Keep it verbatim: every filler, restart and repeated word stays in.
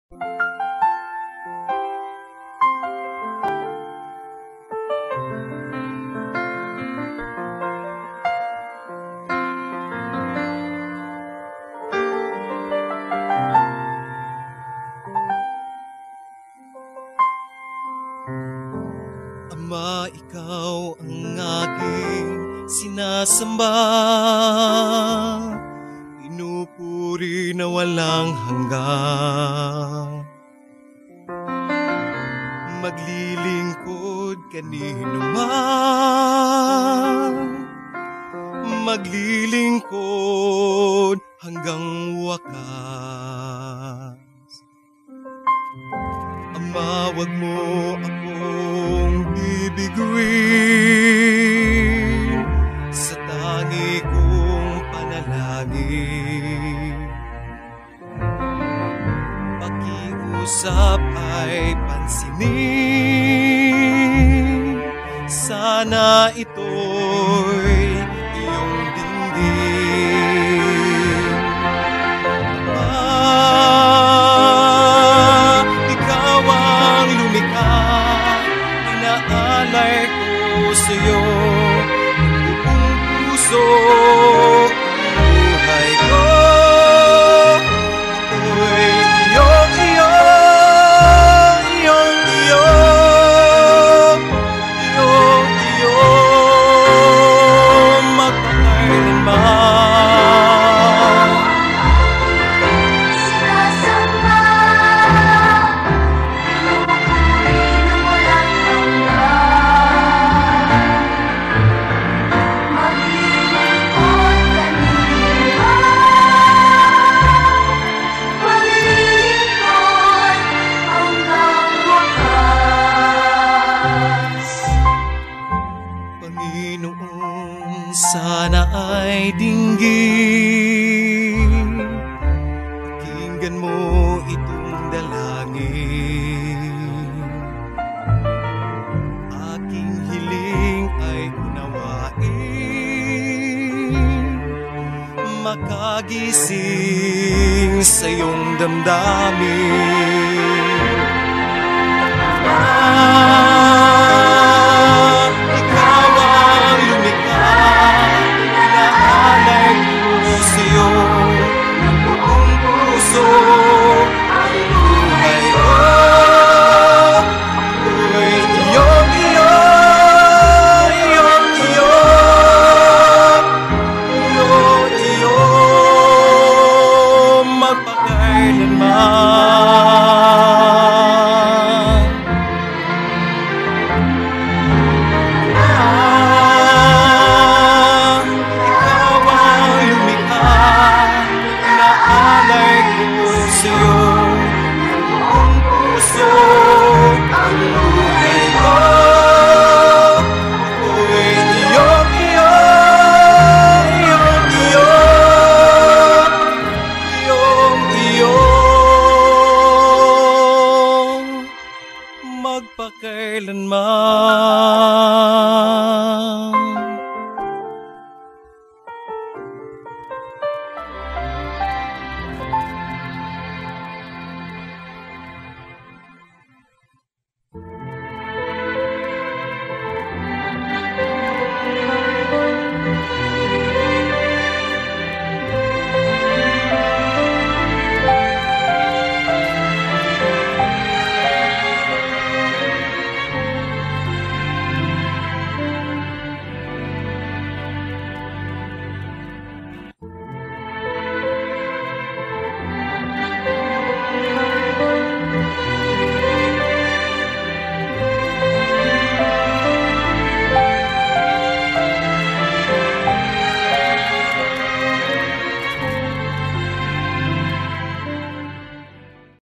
Ama, ikaw ang aking sinasamba, pinupuri na walang hanggan. Maglilingkod kanino man, maglilingkod hanggang wakas. Ama, wag mo akong bibiguin sa tangi kong panalangin. Pakiusap ay pansinin, sana ito'y iyong dinggin. Ah, ikaw ang lumikha, inaalay ko sa'yo ang buong puso, ang buhay ko. Ito'y iyong iyo, iyong iyo, iyong iyo, magpakailanman. Sinasamba, pinupuri na walang hanggan. Maglilingkod kanino, maglilingkod hanggang wakas. Panginoon, sana ay dinggin, pakinggan mo itong dalangin. Aking hiling ay unawain, makagising sa iyong damdamin. Ah, ikaw ang lumikha, inaalay ko sa'yo ng buong puso, ang buhay ko. Ito'y iyong iyo, iyong iyo, iyong iyo, magpakailanman. Ah, ikaw ang lumikha, inaalay ko sa'yo ang buong puso, ang buhay ko. Ito'y iyong iyo, iyong iyo, iyong iyo, magpakailanman.